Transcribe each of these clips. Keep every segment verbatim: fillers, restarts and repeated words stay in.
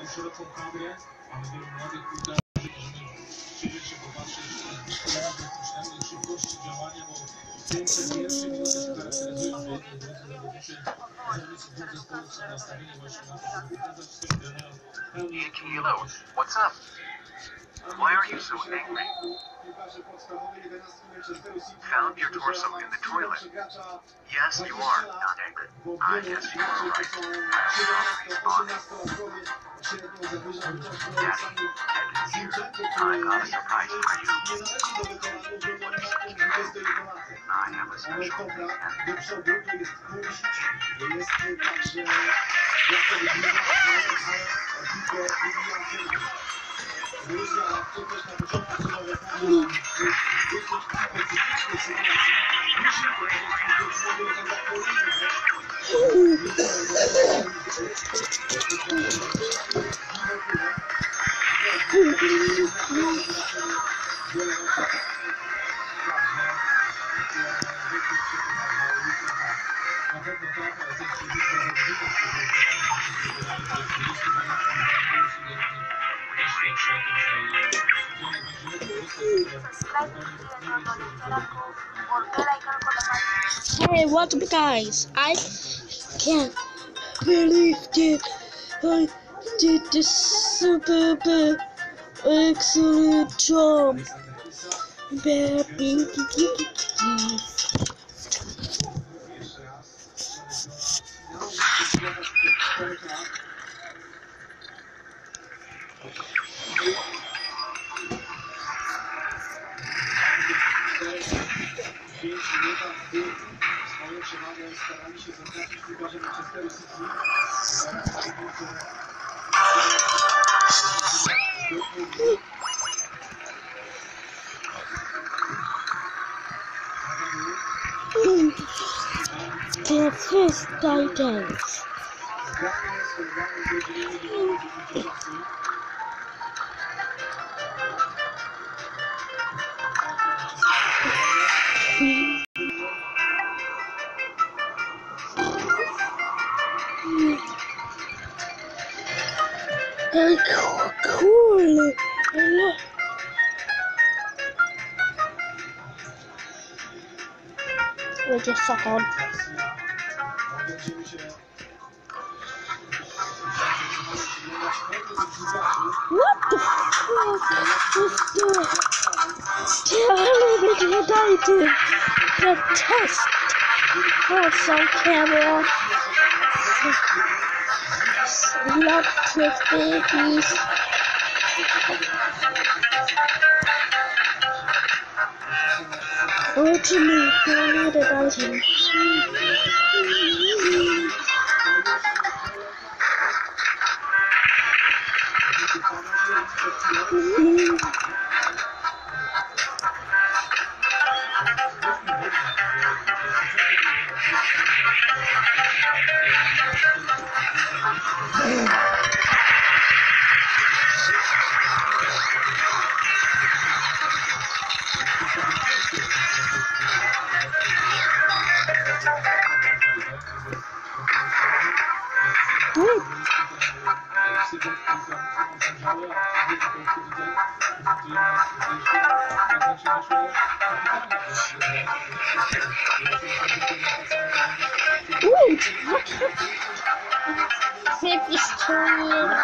szeroką kadrę, mamy wielu młodych piłkarzy, którzy przyjrzeć się, popatrzeć na szybkości działania, bo te pierwsze minuty się charakteryzują, że jedni drodzy zawodnicy, zawodnicy dwóch zespołów są nastawieni właśnie na to, żeby pokazać swoim trenerom pełni Why are you so angry? Found your torso in the toilet. Yes, you are not angry. I guess you are right. I'm sorry. Daddy, Ed is here. I got a surprise for you. What is it? I have a special Hey, what's up, guys? I can't believe that I did this super excellent job. Bad Piggies. Swoją przewagę starali się zaznaczyć piłkarze Manchesteru City. The first Titans. Hey, cool. Hello. Wait a second. What the fuck is the television the test for some camera? Not the babies. Originally, I need an item. Wait, what? Fifth is turning.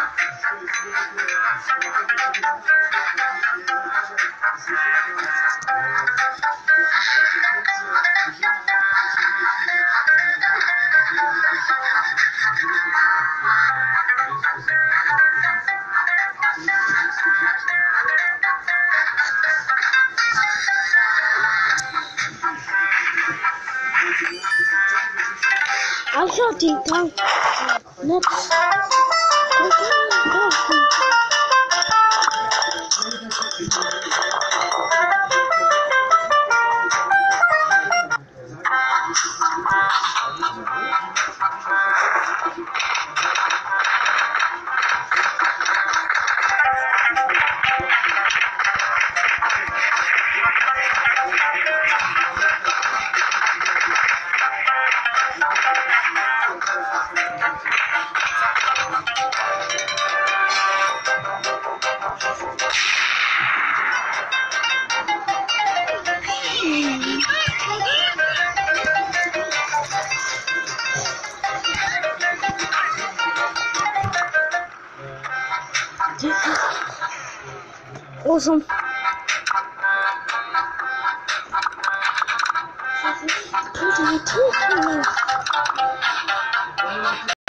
I shall take down. Let's Awesome. Pretty ridiculous.